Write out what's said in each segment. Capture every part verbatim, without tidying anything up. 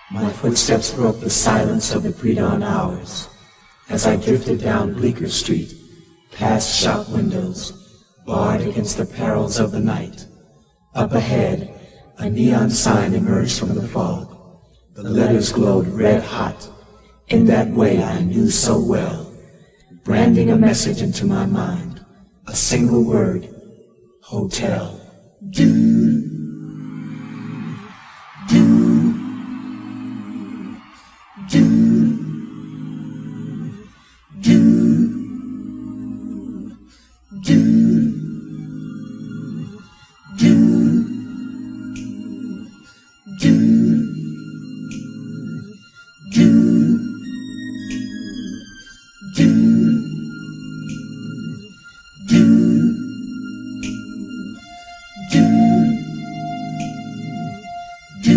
My footsteps broke the silence of the pre-dawn hours as I drifted down Bleecker Street, past shop windows, barred against the perils of the night. Up ahead, a neon sign emerged from the fog. The letters glowed red hot, in that way I knew so well, branding a message into my mind, a single word, hotel. Do, do, do, do, do, do, do, do, do, do, do, do.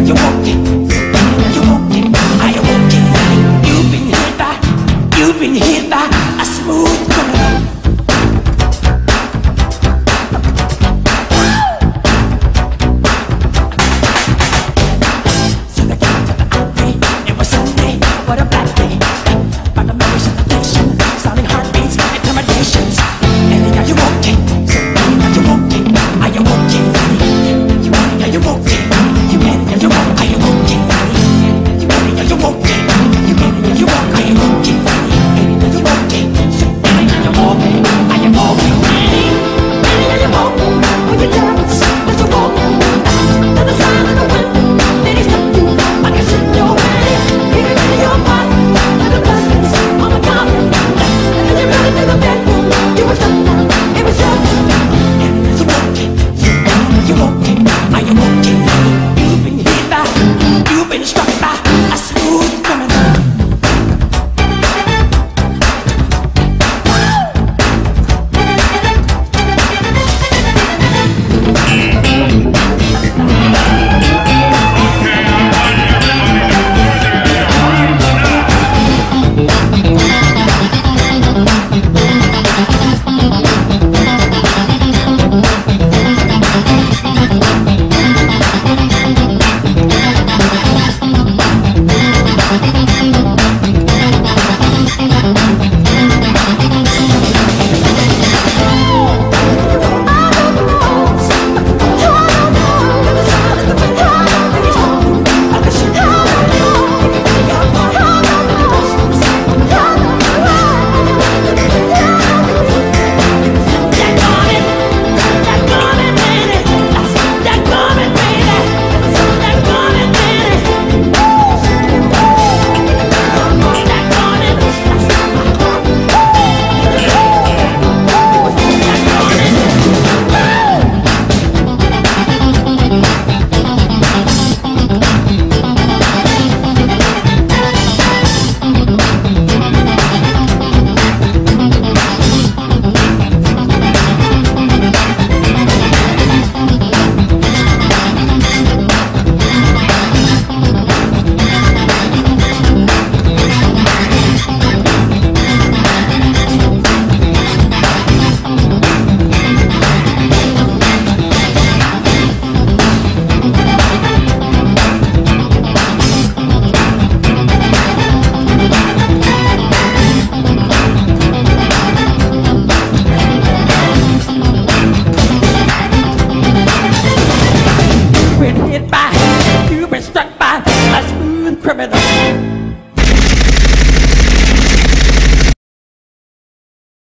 You've been hit